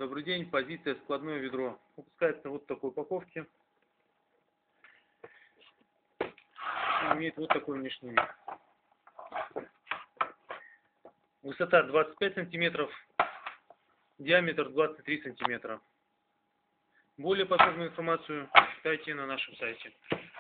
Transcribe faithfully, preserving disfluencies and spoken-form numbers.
Добрый день, позиция складное ведро. Выпускается вот в такой упаковке. Имеет вот такой внешний вид. Высота двадцать пять сантиметров, диаметр двадцать три сантиметра. Более подробную информацию читайте на нашем сайте.